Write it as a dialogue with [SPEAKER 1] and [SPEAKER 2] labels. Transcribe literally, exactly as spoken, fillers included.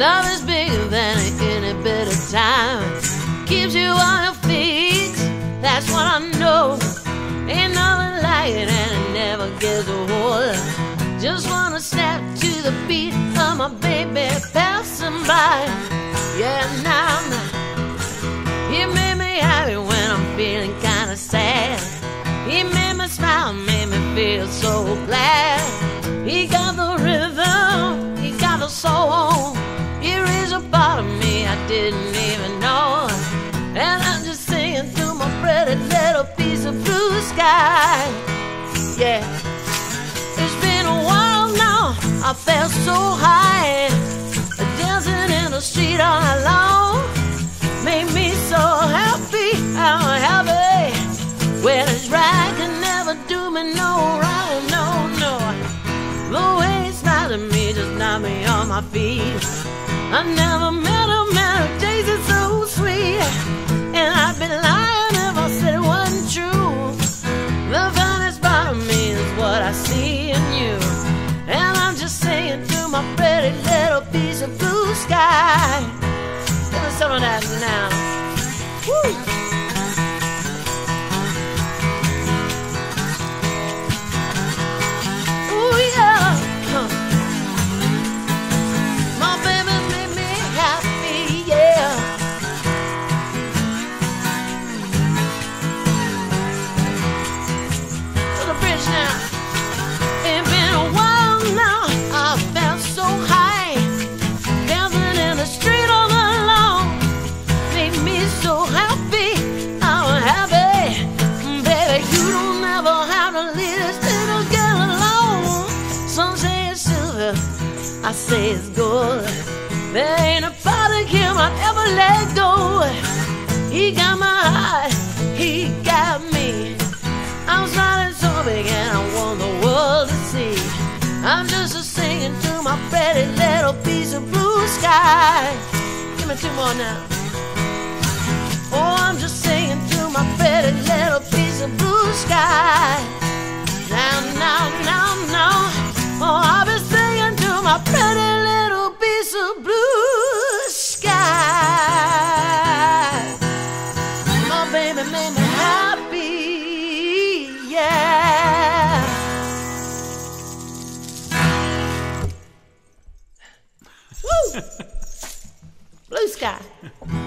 [SPEAKER 1] Love is bigger than any bit of time. Keeps you on your feet, that's what I know. Ain't nothing like it and it never gets old. Just wanna step to the beat of my baby passing by. Yeah, now, now. He made me happy when I'm feeling kinda sad. He made me smile, made me feel so glad. He got the rhythm, he got the soul. He raised a part of me I didn't even know. And I'm just singing through my pretty little piece of blue sky. Yeah. It's been a while now, I felt so high. Dancing in the street all night long made me so happy, I'm happy. When it's right, can never do me no wrong, no, no. The way he smiled at me just knocked me on my feet. I never met a man who tasted so sweet. And I'd be lying if I said it wasn't true. The finest part of me is what I see in you. And I'm just singing through my pretty little piece of blue sky. Give me some of that now. Woo! Ooh, yeah. Huh. My baby made me happy, yeah. To the bridge now. It's been a while now, I felt so high. Dancing in the street all alone made me so happy, I'm happy. Baby, you don't ever have to leave this little girl alone. Some say it's silver, I say it's gold. There ain't a part of him I'd ever let go. He got my heart, he got me. I'm smiling so big and I want the world to see. I'm just a singing to my pretty little piece of blue sky. Give me two more now. Oh, I'm just singing to my pretty little piece of blue sky. Now, now, now, now. Oh, I'll be singing to my pretty little piece of blue sky. My baby made me happy, yeah. Woo! Blue sky.